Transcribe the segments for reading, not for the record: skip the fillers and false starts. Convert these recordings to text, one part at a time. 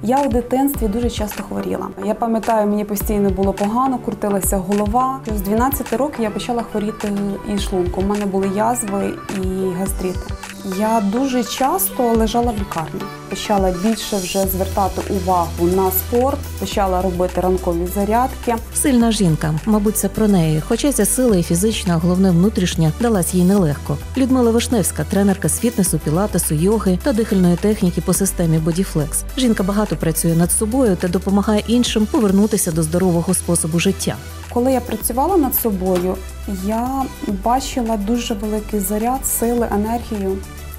Я у дитинстві дуже часто хворіла. Я пам'ятаю, мені постійно було погано, крутилася голова. З 12 років я почала хворіти і шлунком. У мене були язви і гастрити. Я дуже часто лежала в лікарні. Почала більше вже звертати увагу на спорт, почала робити ранкові зарядки. Сильна жінка, мабуть, це про неї. Хоча ця сила і фізична, а головне внутрішня, далась їй нелегко. Людмила Вишневська – тренерка з фітнесу, пілатесу, йоги та дихальної техніки по системі BodyFlex. Жінка багато працює над собою та допомагає іншим повернутися до здорового способу життя. Коли я працювала над собою, я бачила дуже великий заряд, сили, енергію.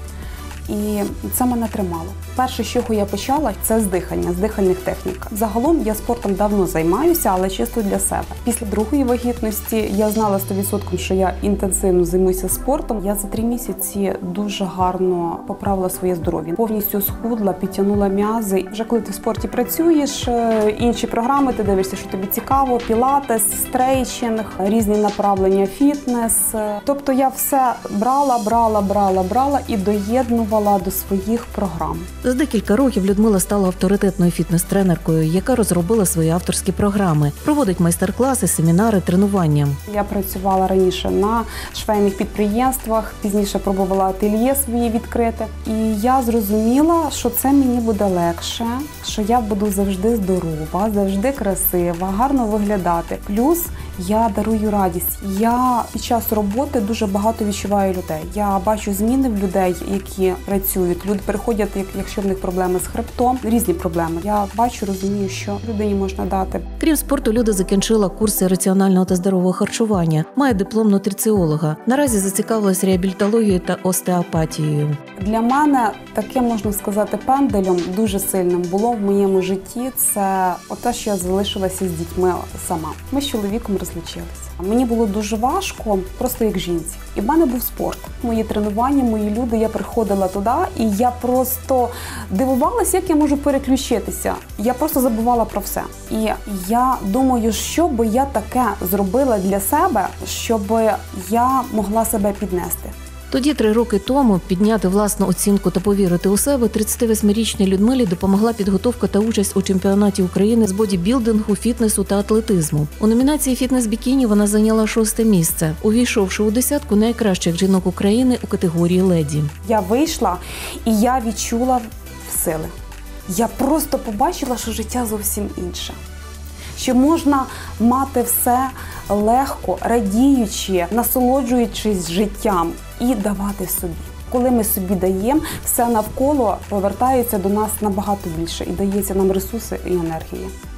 І це мене тримало. Перше, з чого я почала, це з дихання, з дихальних технік. Загалом я спортом давно займаюся, але чисто для себе. Після другої вагітності я знала 100%, що я інтенсивно займуся спортом. Я за 3 місяці дуже гарно поправила своє здоров'я. Повністю схудла, підтягнула м'язи. Вже коли ти в спорті працюєш, інші програми, ти дивишся, що тобі цікаво, пілатес, стрейчинг, різні направлення, фітнес. Тобто я все брала і доєднувала до своїх програм. За декілька років Людмила стала авторитетною фітнес-тренеркою, яка розробила свої авторські програми, проводить майстер-класи, семінари, тренування. Я працювала раніше на швейних підприємствах, пізніше пробувала ательє свої відкрити. І я зрозуміла, що це мені буде легше, що я буду завжди здорова, завжди красива, гарно виглядати. Плюс я дарую радість. Я під час роботи дуже багато відчуваю людей. Я бачу зміни в людей, які працюють. Люди приходять, якщо в них проблеми з хребтом, різні проблеми. Я бачу, розумію, що людині можна дати. Крім спорту, Люда закінчила курси раціонального та здорового харчування, має диплом нутриціолога. Наразі зацікавилась реабілітологією та остеопатією. Для мене таке, можна сказати, пенделем дуже сильним було в моєму житті. Це те, що я залишилася з дітьми сама. Ми з чоловіком розлучилися. Мені було дуже важко, просто як жінці. І в мене був спорт. Мої тренування, мої люди, я приходила туди, і я просто дивувалася, як я можу переключитися. Я просто забувала про все. І я думаю, що би я таке зробила для себе, щоб я могла себе піднести. Тоді 3 роки тому підняти власну оцінку та повірити у себе 38-річній Людмилі допомогла підготовка та участь у чемпіонаті України з бодібілдингу, фітнесу та атлетизму. У номінації «Фітнес-бікіні» вона зайняла 6-те місце, увійшовши у 10-ку найкращих жінок України у категорії «Леді». Я вийшла і я відчула сили. Я просто побачила, що життя зовсім інше. Що можна мати все легко, радіючи, насолоджуючись життям і давати собі. Коли ми собі даємо, все навколо повертається до нас набагато більше і дається нам ресурси і енергії.